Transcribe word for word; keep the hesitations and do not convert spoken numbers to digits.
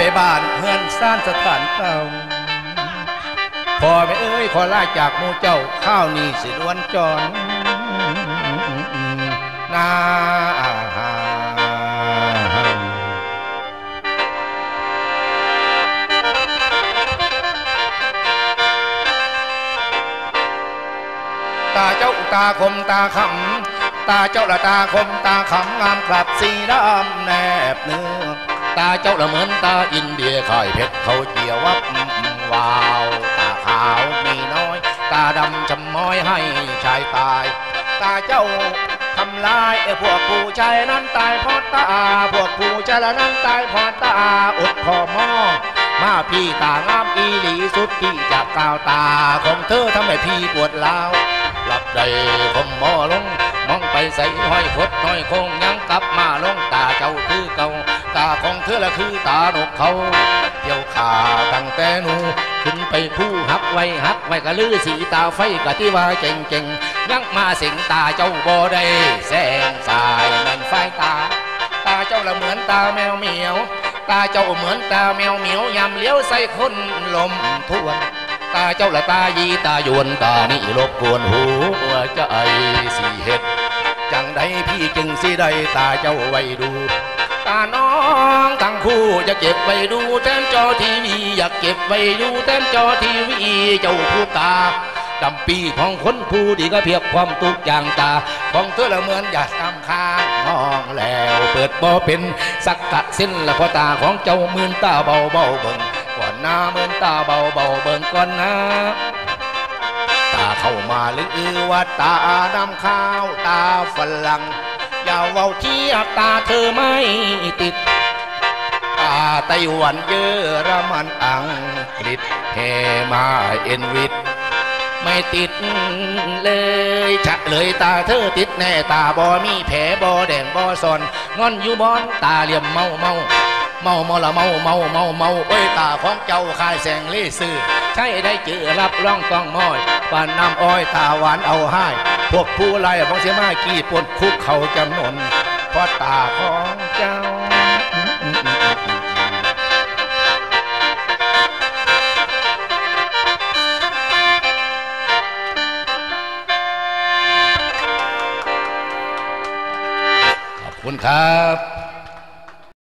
บ้านเฮือนซ่านสถานเก่าพ่อแม่เอ้ยขอลาจากหมู่เจ้าข้าวนี่สิดวนจรนาตาเจ้าตาคมตาขำตาเจ้าละตาคมตาขำงามกลับสีดำแนบเนื้อตาเจ้าละเหมือนตาอินเดียข่อยเพชรเขาเจียววับวาวตาขาวมีน้อยตาดำจำม้อยให้ชายตายตาเจ้าทำลายไอ้พวกผู้ชายนั้นตายเพราะตาพวกผู้ชายนั้นตายเพราะตาอดพอมอมาพี่ตางามอีหลีสุดพี่จากกาวตาของเธอทำให้พี่ปวดร้าวหลับใดผมมอลงมองไปใส่ห้อยคดห้อยคงยังกลับมาลงตาเจ้าคือเก่าตาของเธอละคือตาดกเขาเกี่ยวขาตั้งแต่หนูขึ้นไปผู้หักไว้หักไว้กะลือสีตาไฟกะที่ว่าเจ๋งเจ๋งยังมาสิงตาเจ้าบ่ได้แสงสายนั่นไฟตาตาเจ้าละเหมือนตาแมวเหมียวตาเจ้าเหมือนตาแมวเหมียวยำเลี้ยวใส่คนลมทวนตาเจ้าละตายีตาโยนตานี่รบกวนหัวใจสีเห็ดจังใดพี่จึงสิได้ตาเจ้าไว้ดูตาน้องทั้งคู่จะเก็บไว้ดูแทนจอทีวีอยากเก็บไว้ดูแทนจอทีวีเจ้าผู้ตาดำปีของคนผู้ดีก็เพียบความตุกอย่างตาของเธอละเหมือนอยากทำค้างมองแล้วเปิดบ่เป็นสักกะสิ้นละพอตาของเจ้ามื่นตาเบาเบาเบิ่งก่อนหน้ามื่นตาเบาเบาเบิ่งก่อนนะตาเข้ามาหรือว่าตาดำข้าวตาฝรั่งอย่าเว้าเทียบตาเธอไม่ติดตาไต้หวันเยอรมันอังกฤษเฮมาเอ็นวิทไม่ติดเลยฉะเลยตาเธอติดแน่ตาบอมีแผลบอแดงบอซอนงอนอยู่บอนตาเหลี่ยมเมาเมาเมาเมาละเมาเมาเมาเมาเอ้ยตาของเจ้าคายแสงเลซื่อใช่ได้เจอรับร่องต้องม้อยปานน้ำอ้อยตาหวานเอาให้พวกผู้ไล่ของเสียมากี้ปนคุกเขาจำนนเพราะตาของเจ้า